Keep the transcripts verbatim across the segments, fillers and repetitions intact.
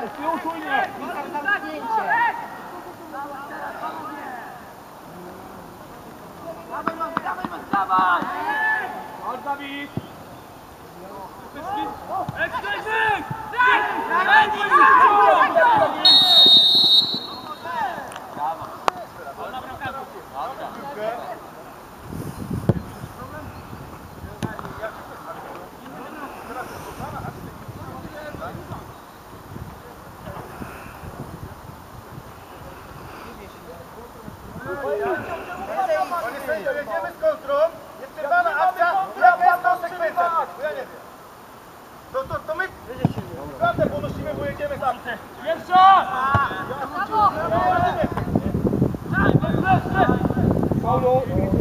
Jedziemy z kontrą, jest przerwana akcja, jaka jest konsekwencja? Bo ja nie wiem. To, to, to my kartę ponosimy, bo jedziemy z akcją. Pierwsza! Paulo!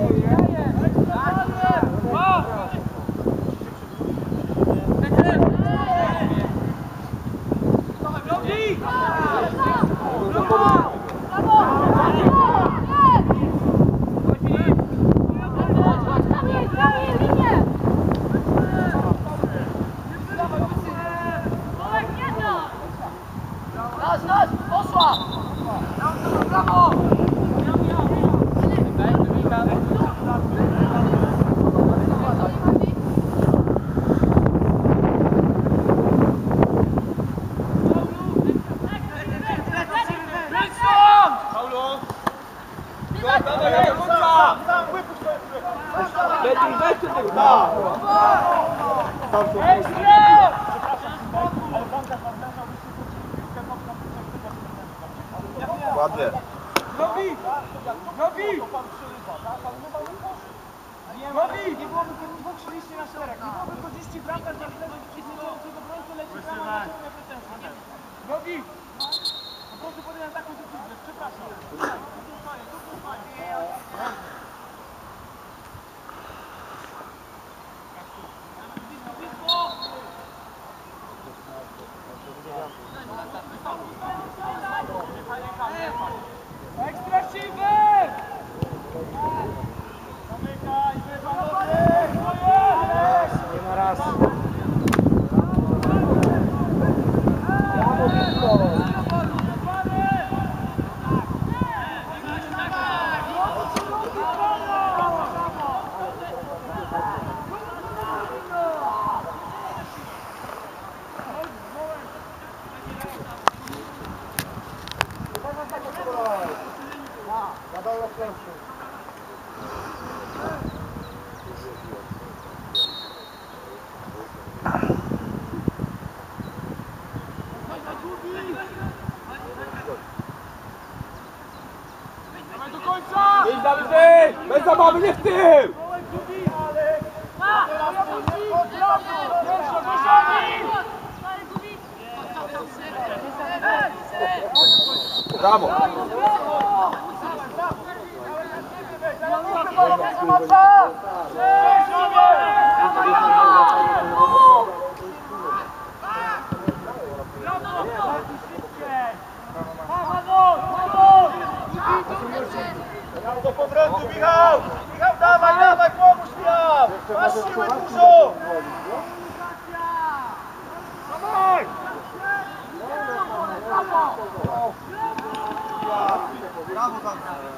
Ładnie. Nowi! Nowi! Nowi! Nie byłoby dwóch szliście na szereg. Nie byłoby korzyści bramka za przeciwniczącego obrońcy leci prawo na ciągle pretensje. Nowi! Po prostu podjąłem taką decyzję. Przepraszam. Ekstra siwy! Zamykaj, nie ma raz. Brawo, blisko! Idź na wyżej! Bez zabawy, nie w tył! Brawo! Do powrotu, Michał! Michał, dawaj, dawaj, pomóż, Michał! Masz siły dużo! Dawaj! Brawo, Brawo,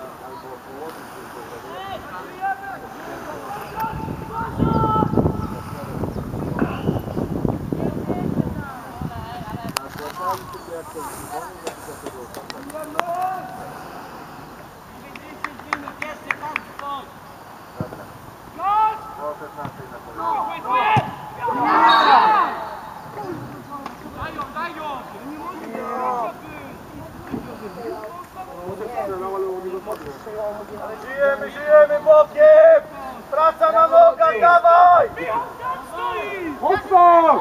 Żyjemy, żyjemy bokiem! Praca na nogach, dawaj! Mocno!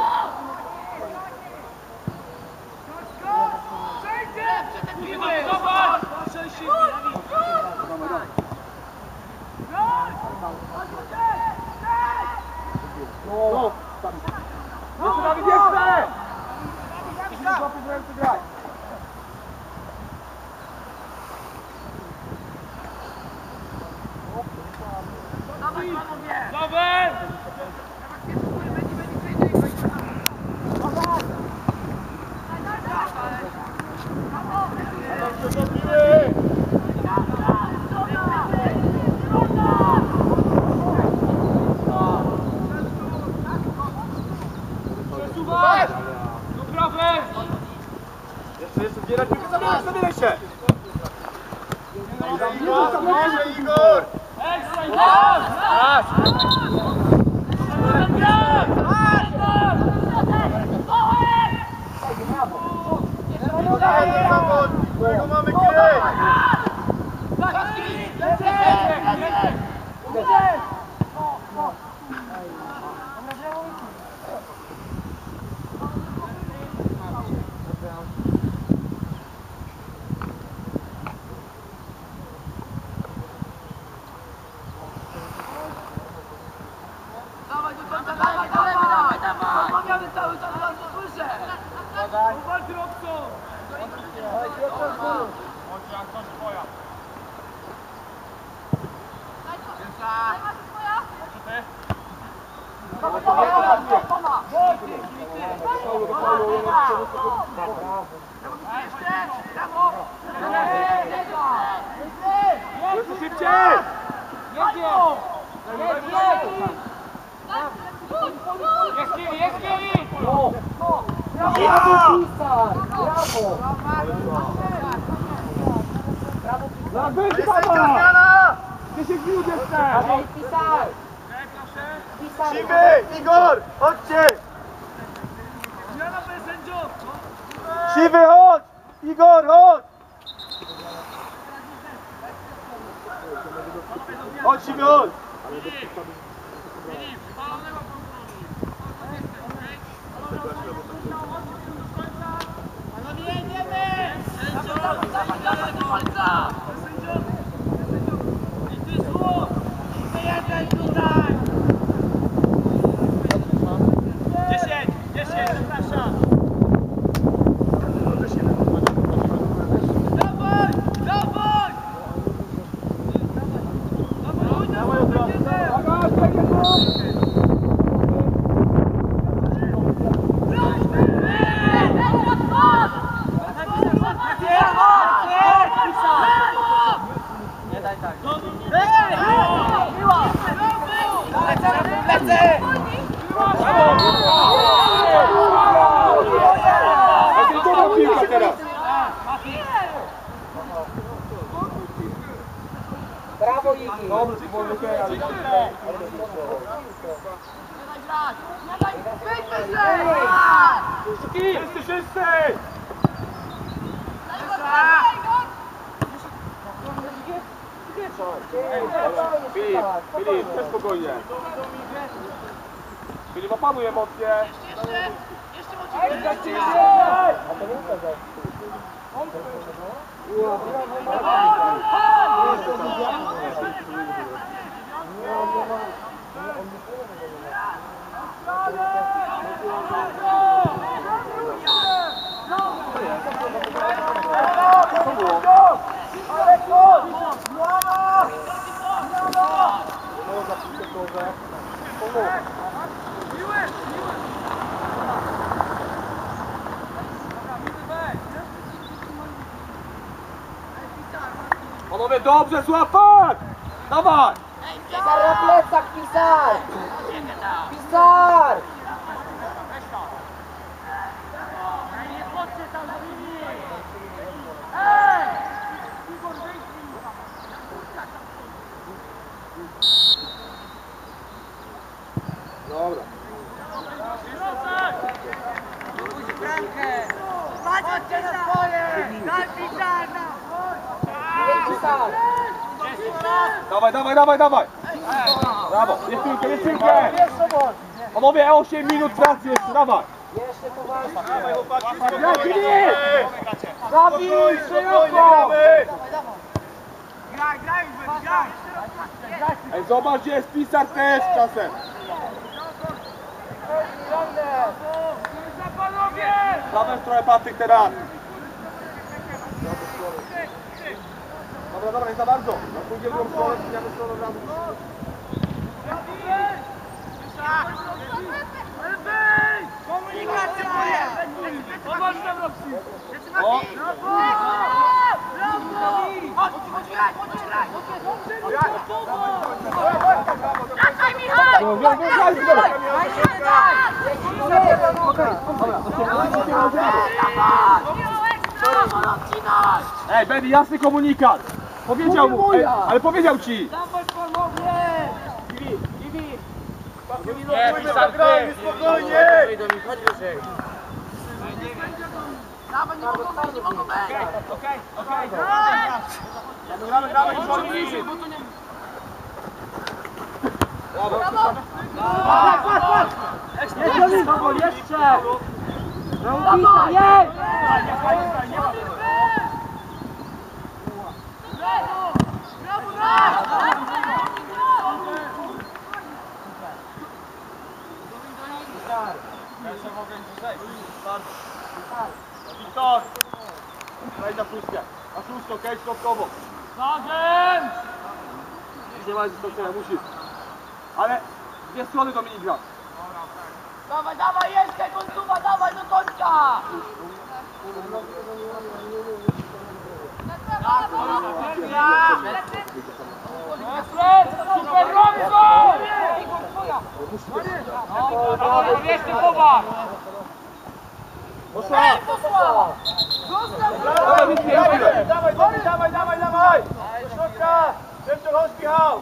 No, tam. Jeszcze nawet jeszcze! Musimy złapać w ręce grać. Dawaj! Dawaj! jeszcze zbierać piłkę, zabieraj, zabieraj się! Igor, Igor, Igor! Ekstra, Igor! Raz! Jeden zawodnik, którego mamy kryć! Dawaj do końca, dawaj, dawaj, dawaj, dawaj! Rozmawiamy cały czas, was to słyszę! Uwalcz Robson! Jeszcze szybciej! Jest Kiwi, jest Kiwi! Brawo! Brawo! Sędzia zmiana! dziesięć minut jeszcze! Siwy, Igor, chodźcie! Zmiana bez sędziów! Siwy, chodź! Igor, chodź! Chodź, Siwy, chodź! dziesięć, dziesięć, zapraszam! Dawaj, dawaj! Dawaj, od razu! Nie daj tak. Lecę! Dobra piłka teraz! Brawo, Igi! Dobrze, to było okej, ale... Wszyscy, wszyscy! Filip, Filip, też spokojnie. Filip, opanuj emocje. Panowie, dobrze, złapać! Dawaj! Pisar na plecach, Pisar! Pisar! Dobra. Patrzcie na swoje! Daj Pisarna! Pisar! Dawaj, dawaj, dawaj, dawaj! Brawo, jest piłkę, jest piłkę! Panowie, osiem minut pracy jeszcze, dawaj! Jeszcze poważnie! Dawaj, chłopaki, spokojnie! Zabij, szeroko! Graj, graj, graj! Ej, zobacz, gdzie jest Pisar też czasem! Za panowie! Dawaj trochę Patryk teraz! Dobra, dobra, nie za bardzo! No pójdzie w drugą stronę, zmieniamy stronę od razu. Komunikacja moje! Zobacz tam, Robsi! O! Chodź, chodź, graj, chodź, graj! Wracaj, Michał! Go, go, go, graj, graj! Michał, ekstra! Ej, Benny, jasny komunikat. Powiedział mu, ej, ale powiedział ci. Dawaj panowie! Kiwi, kiwi! Nie, zagrajmy spokojnie. Dawaj, nie mogą wejść, nie mogą wejść! Okej, okej, Gramy, gramy, Brawo! Patrz, patrz, patrz! Jeszcze! Jeszcze! Brawo, nie! Wiktor! Daj na szóstkę. Na szóstkę, okej, środkowo. Razem! Nie ma dystansowania, musisz. Ale dwie strony Dominik gra. Dawaj, dawaj, jeszcze końcówka, dawaj do końca! Super Robson! Jeszcze popatrz! Poszła! Zostaw! Dawaj, dawaj, dawaj, dawaj, dawaj, dawaj, dawaj! Do środka! Szybko, chodź, Michał!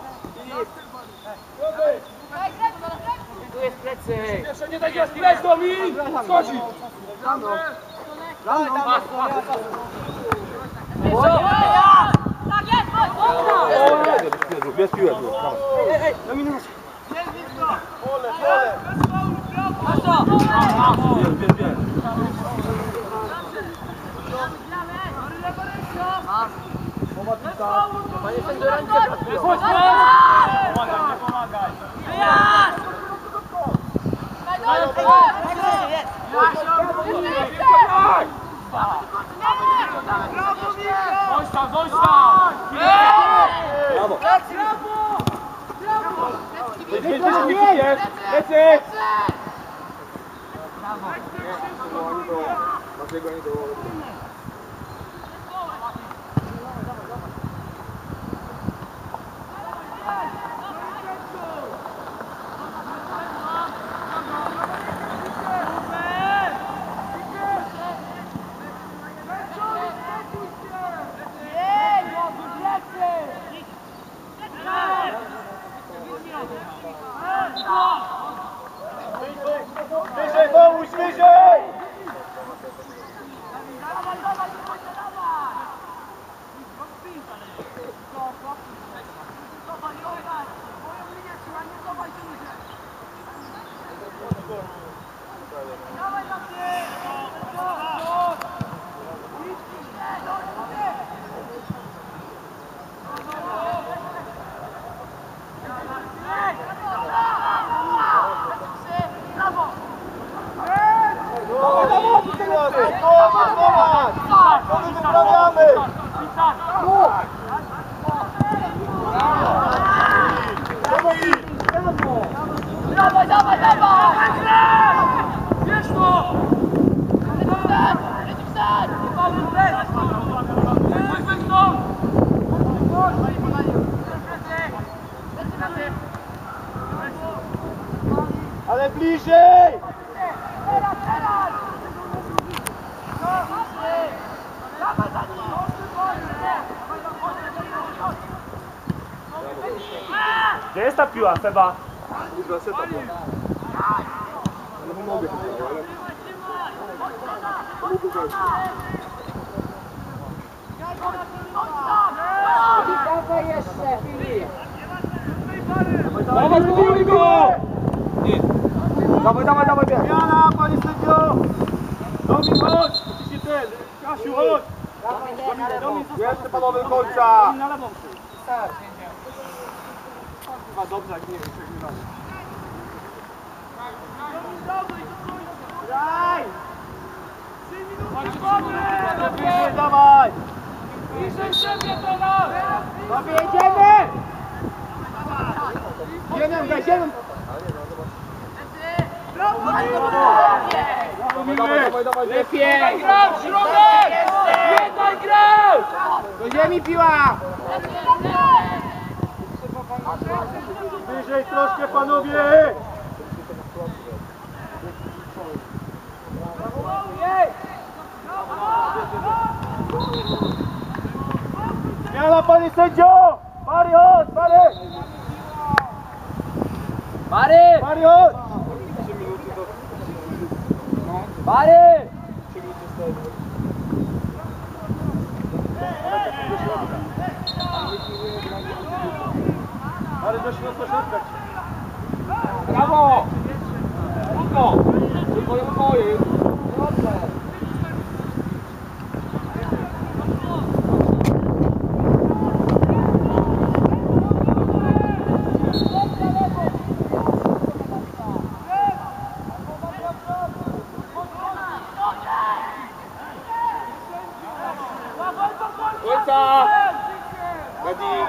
Tu jest plecy. Jeszcze nie tak jest, leć Dominik! Schodzi! Tak jest, chodź! Bez piłek. Dominik! Pole, pole! Wiem, wiem, wiem. Panie sędzio, ręce Pomagaj, nie pomagaj. Chodź tam, chodź tam! Brawo! Lecy! Lecy! Wyżej, pomóż, wyżej! Dawaj, dawaj, dawaj! Wiesz to! Leci w sen! Weź, weź to! Ale bliżej! Teraz, teraz! Dawaj za nim! Gdzie jest ta piła, Seba? Kurwa, Seba. Ale pomogę. Dawaj jeszcze, Filip. Dawaj, zbudujmy go! Dawaj, dawaj, dawaj, dawaj. Jana, panie sędzio! Domin, chodź! Ciśnij ten! Kasiu, chodź! Jeszcze panowie końca! Na lewą. Chyba dobrze, jak nie wiem, przegrywamy. Graj! Bliżej, dawaj! Bliżej siebie teraz! Dobie, jedziemy! Jeden, wejdziemy! Dawaj, dawaj, lepiej! Grał, środek! Nie daj grał! Do ziemi piła! Bliżej troszkę, panowie! Zmiana, panie sędzio! Mary, chodź, Mary! Mary! Mary, chodź! Mary! Mary, do środka, środka. Brawo! Trudno! Moje, moje. Ojca! Ready!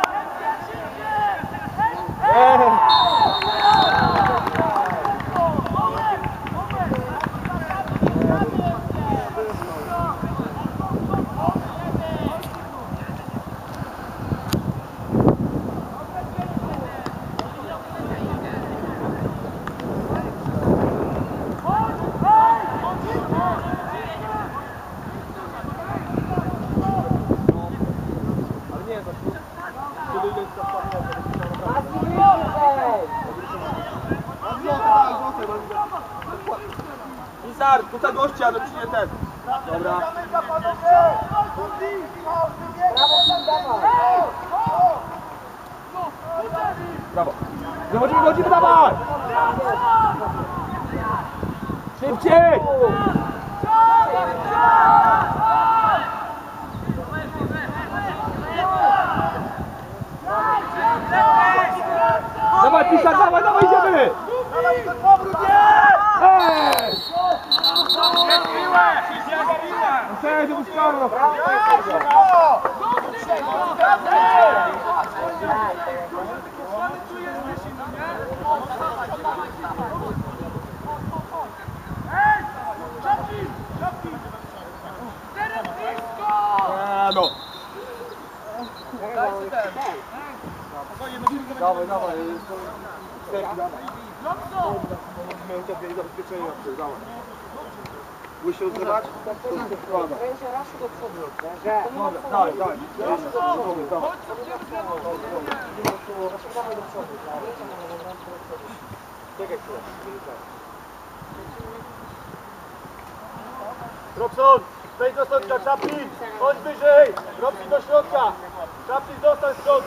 Izar, tutaj gościa, no przyjdzie ten. Dobra. Brawo. Wychodzimy, wychodzimy, dawaj! Szybciej! Dawaj, Pisar, dawaj, dawaj, idziemy! Ej! Sędzio, Buscaro! No. Dawaj, dawaj. Miałem takie zabezpieczenie na tył, dawaj. Musisz się rozrywać? To się wkłada. Dobra, dawaj, dawaj. Robson, wejdź do środka, Chaplin! Chodź wyżej! Robson do środka! Chaplin, zostań z przodu!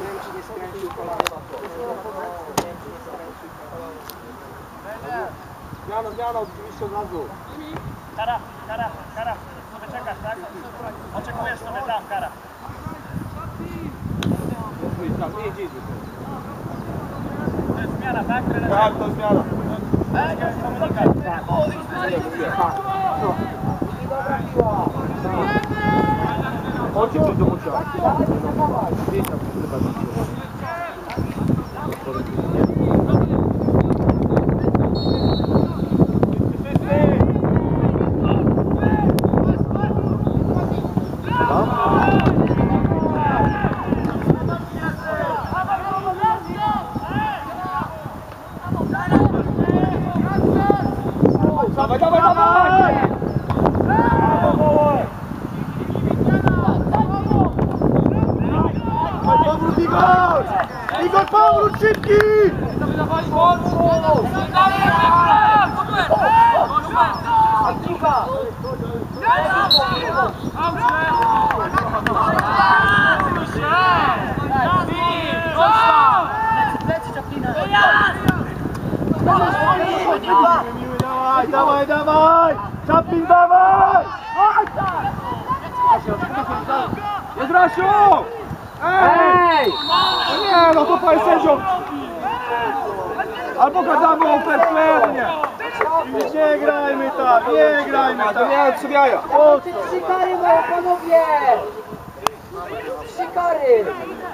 Zmiana, zmiana, oczywiście od razu. Kara, kara, kara. Sobie czekasz, tak? Oczekujesz sobie tam, kara. Nie idzie, idzie. To jest zmiana, tak? Tak, to zmiana. Chodźcie coś do Mucia. Dawaj, dawaj, dawaj! Powrót, Igor! Igor, powrót, szybki! Dawaj, dawaj, dawaj! Chaplin, dawaj! Jest Rasiu! Ej! Nie, no to panie sędzią! Albo gadamy o fair play, nie! Nie grajmy tak, nie grajmy tak! Nie, odsuwiaja! Trzy kary mają, panowie! Trzy kary!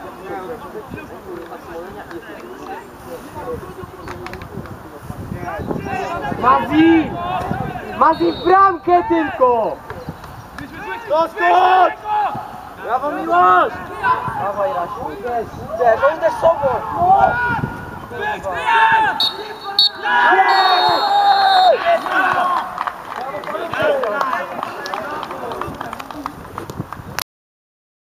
Mazi! Mazi w bramkę tylko! Doskocz! Brawo, Miłosz! Dawaj, Rasiu, idę, idę, no idę z sobą! Yeah!